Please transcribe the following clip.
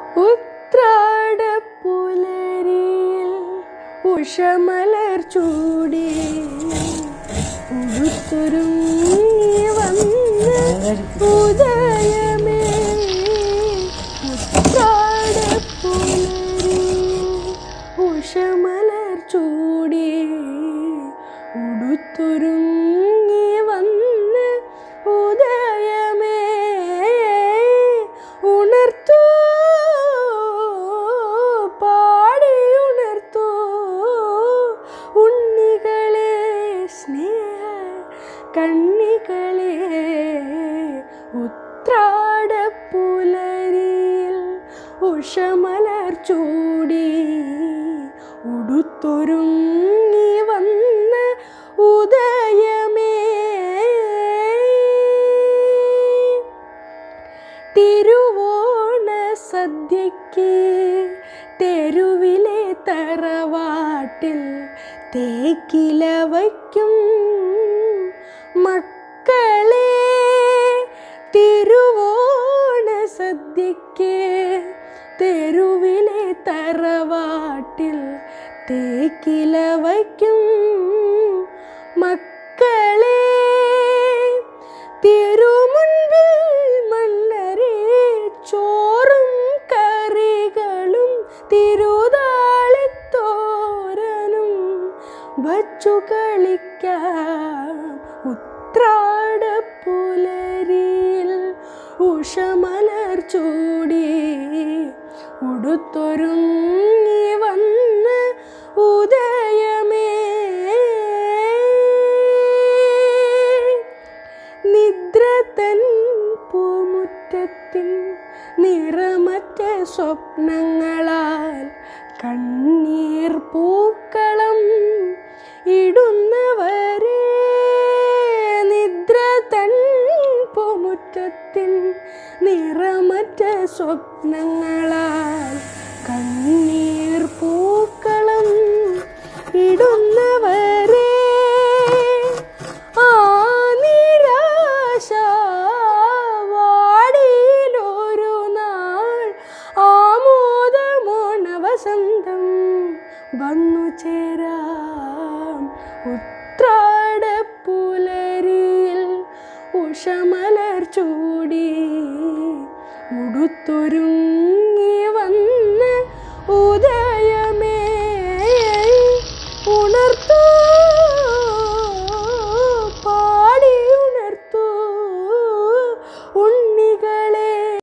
ഉത്രാടപ്പുലരിയിൽ ഉഷമലർ ചൂടി ഉടുത്തൊരുങ്ങി വന്ന് ഉദയമേ. ഉത്രാടപ്പുലരിയിൽ ഉഷമലർ ചൂടി ഉടുത്തൊരുങ്ങി വന്ന് ഉദയമേ. ഉണർത്തൂ പാടിയുണർത്തൂ ഉണ്ണികളെ സ്നേഹ കണ്ണികളെ. ഉത്രാടപ്പുലരിയിൽ ഉഷമലർ ചൂടി ഉടുത്തൊരുങ്ങി വന്ന് ഉദയമേ. തിരുവോണ സദ്യയ്ക്ക് തെരുവിലെ തറവാട്ടിൽ തേക്കില വയ്ക്കും മക്കളെ. തിരുവോണ സദ്യയ്ക്ക് തെരുവിലെ തറവാട്ടിൽ തേക്കില വയ്ക്കും മക്കളെ. തിരുമുൻപിൽ മണ്ണരെ ചോറും കറികളും തിരുതാളിത്തോരനും വച്ചു കളിക്കാം. ഉത്രാടപ്പുലരിയിൽ ഉഷമലർ ചൂടി ഉടുത്തൊരുങ്ങി വന്ന് ഉദയമേ. നിദ്ര തൻ പൂമുറ്റത്തിൻ നിറമറ്റ സ്വപ്നങ്ങളാൽ കണ്ണീർ പൂക്കളം ഇടുന്നവരെ. നിദ്ര തൻ പൂമുറ്റത്തിൻ നിറമറ്റ സ്വപ്നങ്ങളാൽ കണ്ണീർ പൂക്കളം ഇടുന്നവരെ. ആ നിരാശ വാടിയിലൊരു നാൾ ആമോദമോണ വസന്തം വന്നു ചേരാം. ഉത്രാടപ്പുലരിയിൽ ഉഷമലർ ചൂടി ഉടുത്തൊരുങ്ങി